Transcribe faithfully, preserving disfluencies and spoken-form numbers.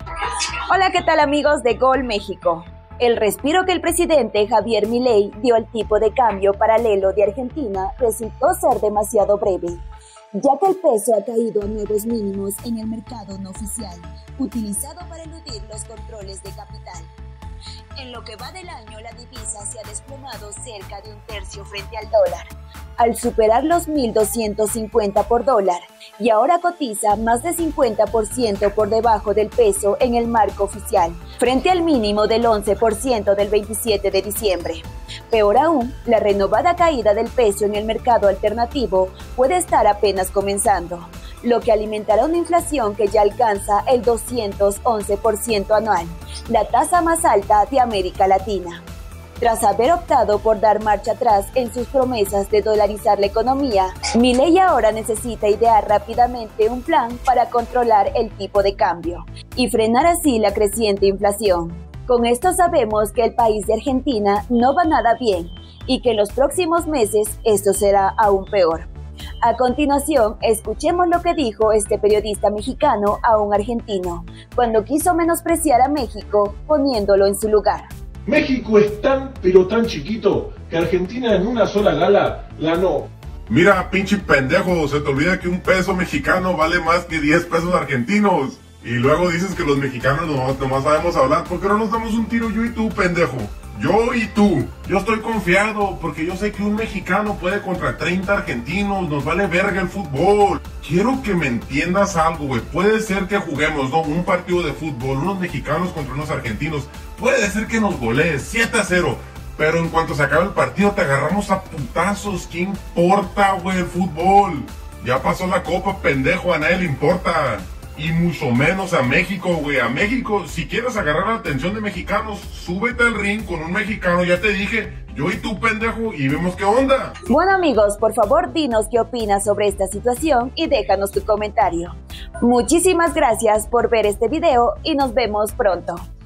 Hola, ¿qué tal amigos de Gol México? El respiro que el presidente Javier Milei dio al tipo de cambio paralelo de Argentina resultó ser demasiado breve, ya que el peso ha caído a nuevos mínimos en el mercado no oficial, utilizado para eludir los controles de capital. En lo que va del año, la divisa se ha desplomado cerca de un tercio frente al dólar, al superar los mil doscientos cincuenta por dólar, y ahora cotiza más de cincuenta por ciento por debajo del peso en el marco oficial, frente al mínimo del once por ciento del veintisiete de diciembre. Peor aún, la renovada caída del peso en el mercado alternativo puede estar apenas comenzando, lo que alimentará una inflación que ya alcanza el doscientos once por ciento anual, la tasa más alta de América Latina. Tras haber optado por dar marcha atrás en sus promesas de dolarizar la economía, Milei ahora necesita idear rápidamente un plan para controlar el tipo de cambio y frenar así la creciente inflación. Con esto sabemos que el país de Argentina no va nada bien y que en los próximos meses esto será aún peor. A continuación, escuchemos lo que dijo este periodista mexicano a un argentino, cuando quiso menospreciar a México poniéndolo en su lugar. México es tan, pero tan chiquito, que Argentina en una sola gala ganó. Mira, pinche pendejo, se te olvida que un peso mexicano vale más que diez pesos argentinos. Y luego dices que los mexicanos nomás, nomás sabemos hablar. ¿Por qué no nos damos un tiro yo y tú, pendejo? Yo y tú. Yo estoy confiado porque yo sé que un mexicano puede contra treinta argentinos. Nos vale verga el fútbol. Quiero que me entiendas algo, güey. Puede ser que juguemos, ¿no? Un partido de fútbol, unos mexicanos contra unos argentinos. Puede ser que nos golees siete a cero. Pero en cuanto se acabe el partido te agarramos a putazos. ¿Qué importa, güey, el fútbol? Ya pasó la copa, pendejo. A nadie le importa. Y mucho menos a México, güey. A México, si quieres agarrar la atención de mexicanos, súbete al ring con un mexicano, ya te dije, yo y tú, pendejo, y vemos qué onda. Bueno amigos, por favor dinos qué opinas sobre esta situación y déjanos tu comentario. Muchísimas gracias por ver este video y nos vemos pronto.